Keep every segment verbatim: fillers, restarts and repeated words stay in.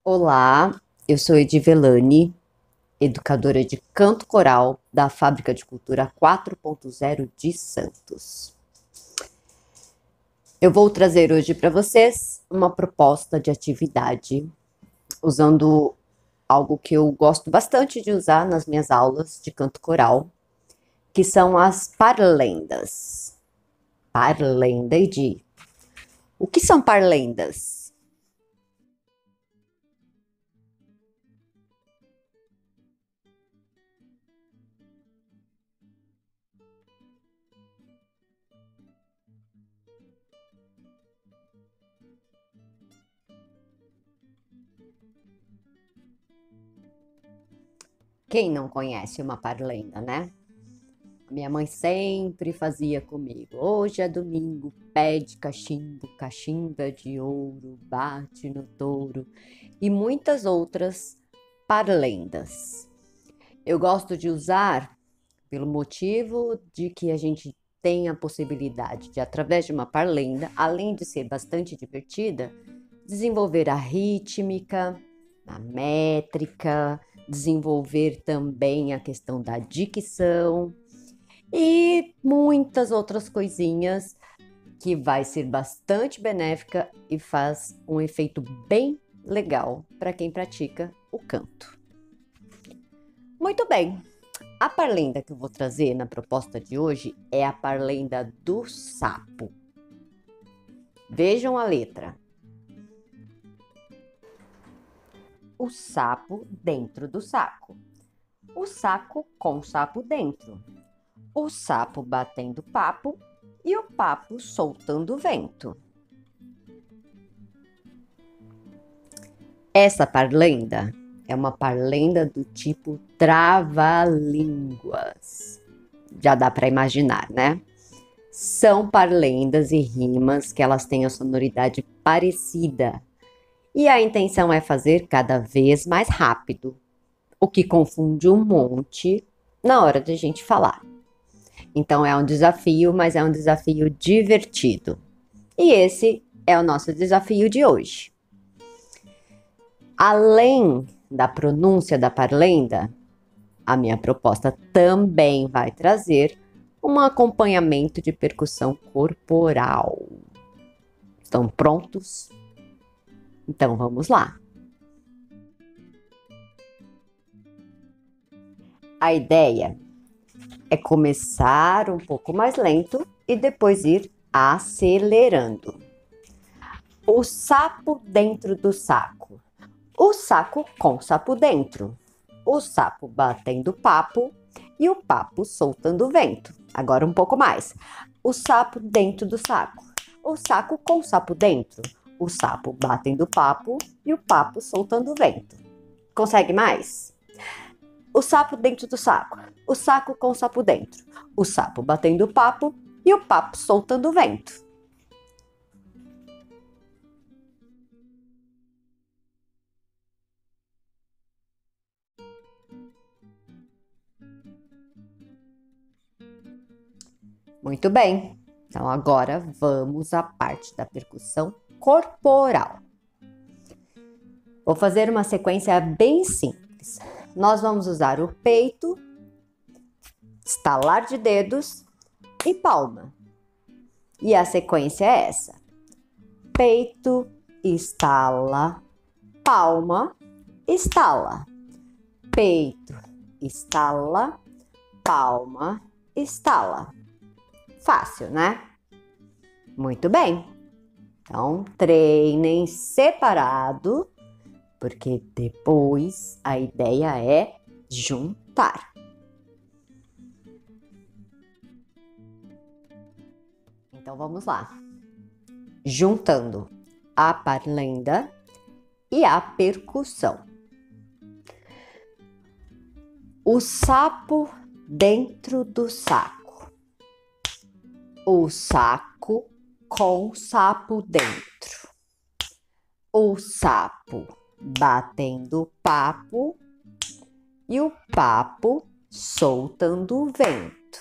Olá, eu sou Edivelane, educadora de canto coral da Fábrica de Cultura quatro ponto zero de Santos. Eu vou trazer hoje para vocês uma proposta de atividade usando algo que eu gosto bastante de usar nas minhas aulas de canto coral, que são as parlendas. Parlenda e de. O que são parlendas? Quem não conhece uma parlenda, né? Minha mãe sempre fazia comigo. Hoje é domingo, pede cachimbo, cachimba de ouro, bate no touro e muitas outras parlendas. Eu gosto de usar pelo motivo de que a gente tem a possibilidade de, através de uma parlenda, além de ser bastante divertida, desenvolver a rítmica, a métrica, desenvolver também a questão da dicção e muitas outras coisinhas que vai ser bastante benéfica e faz um efeito bem legal para quem pratica o canto. Muito bem, a parlenda que eu vou trazer na proposta de hoje é a parlenda do sapo. Vejam a letra. O sapo dentro do saco. O saco com o sapo dentro. O sapo batendo papo e o papo soltando vento. Essa parlenda é uma parlenda do tipo trava-línguas. Já dá para imaginar, né? São parlendas e rimas que elas têm a sonoridade parecida. E a intenção é fazer cada vez mais rápido, o que confunde um monte na hora de a gente falar. Então é um desafio, mas é um desafio divertido. E esse é o nosso desafio de hoje. Além da pronúncia da parlenda, a minha proposta também vai trazer um acompanhamento de percussão corporal. Estão prontos? Então vamos lá. A ideia é começar um pouco mais lento e depois ir acelerando. O sapo dentro do saco. O saco com sapo dentro. O sapo batendo papo e o papo soltando vento. Agora um pouco mais. O sapo dentro do saco. O saco com sapo dentro. O sapo batendo papo e o papo soltando vento. Consegue mais? O sapo dentro do saco. O saco com o sapo dentro. O sapo batendo papo e o papo soltando vento. Muito bem. Então agora vamos à parte da percussão corporal. Vou fazer uma sequência bem simples. Nós vamos usar o peito, estalar de dedos e palma. E a sequência é essa: peito, estala, palma, estala. Peito, estala, palma, estala. Fácil, né? Muito bem. Então, treinem separado, porque depois a ideia é juntar. Então vamos lá. Juntando a parlenda e a percussão. O sapo dentro do saco. O saco com sapo dentro. O sapo batendo papo e o papo soltando vento.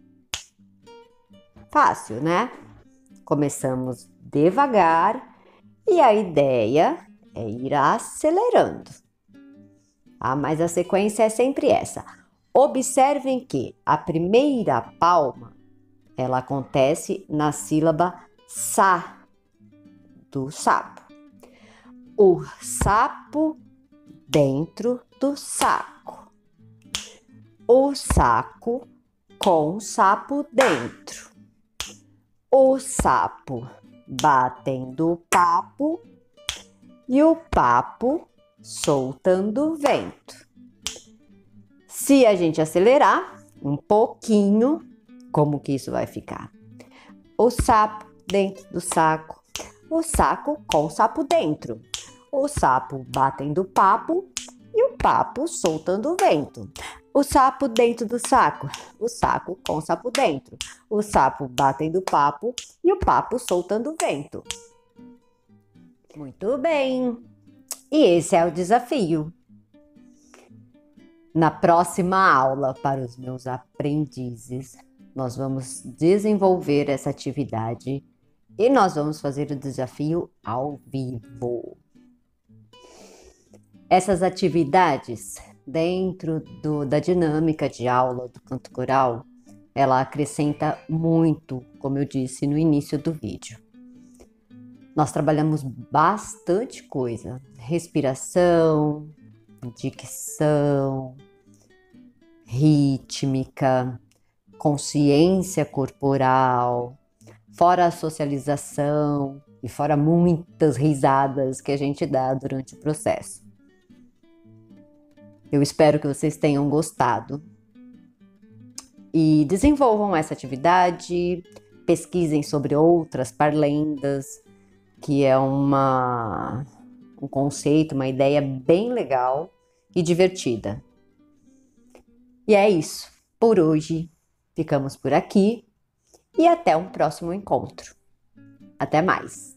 Fácil, né? Começamos devagar e a ideia é ir acelerando. Ah, mas a sequência é sempre essa. Observem que a primeira palma, ela acontece na sílaba sa, do sapo. O sapo dentro do saco. O saco com o sapo dentro. O sapo batendo papo e o papo soltando vento. Se a gente acelerar um pouquinho, como que isso vai ficar? O sapo dentro do saco, o saco com o sapo dentro, o sapo batendo papo e o papo soltando vento. O sapo dentro do saco, o saco com o sapo dentro, o sapo batendo papo e o papo soltando vento. Muito bem! E esse é o desafio. Na próxima aula, para os meus aprendizes, nós vamos desenvolver essa atividade e nós vamos fazer o desafio ao vivo. Essas atividades, dentro do, da dinâmica de aula do canto coral, ela acrescenta muito, como eu disse no início do vídeo. Nós trabalhamos bastante coisa, respiração, dicção, rítmica, consciência corporal, fora a socialização e fora muitas risadas que a gente dá durante o processo. Eu espero que vocês tenham gostado e desenvolvam essa atividade, pesquisem sobre outras parlendas, que é uma, um conceito, uma ideia bem legal e divertida. E é isso. Por hoje, ficamos por aqui e até um próximo encontro. Até mais!